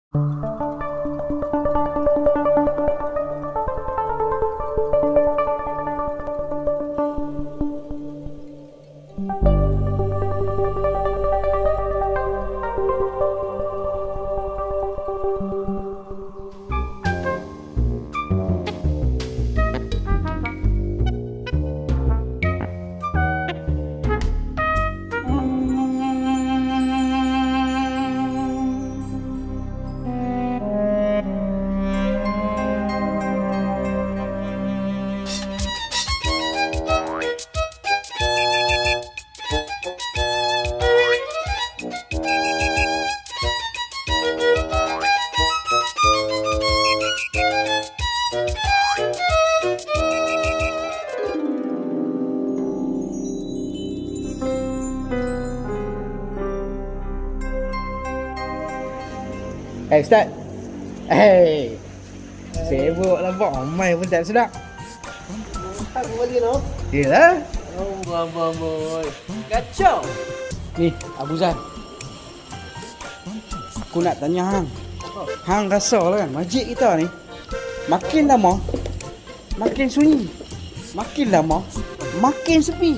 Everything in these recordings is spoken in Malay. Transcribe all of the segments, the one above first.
Hey Ustaz. Hey. Sibuk nampak ramai pun tak sedap. Aku balik tau. Yelah. Amboi. Kacau. Ni Abu Zan. Aku nak tanya hang. Hang rasa lah kan masjid kita ni makin lama makin sunyi. Makin lama makin sepi.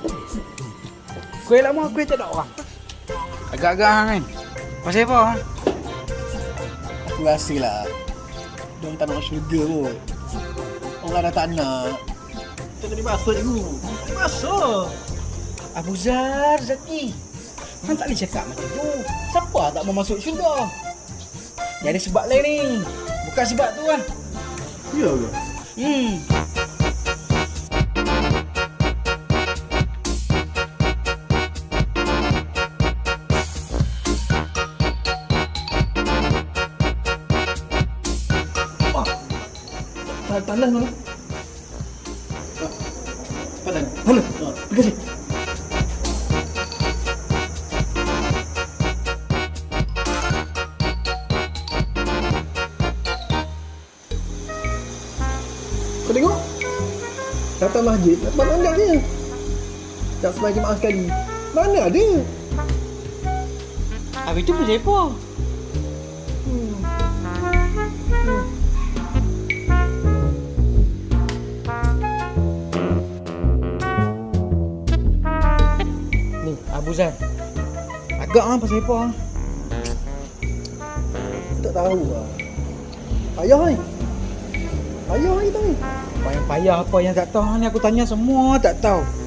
Kuih lama kuih tak ada orang. Agak-agak hang kan. Pasal apa hang? Aku rasa lah diorang tak nak syurga pun. Orang dah tak nak. Tak kena dibasuh cikgu. Dibasuh. Abu Zar, Zaki. Hang tak boleh cakap macam tu. Siapa tak mau masuk syurga? Dia ada sebab lain ni. Bukan sebab tu lah. Ya ke? Tanah mana? Tanah. Mana? Pergi sini. Kau tengok? Datang masjid, nak tempat anda je. Tak sembahyang jemaah sekali. Mana ada? Habis tu pasal apa? Ni Abu Zan. Agak ah pasal apa ah? Aku tak tahu lah. Payah ni. Payah kita ni. Apa yang payah, apa yang tak tahu ni aku tanya semua tak tahu.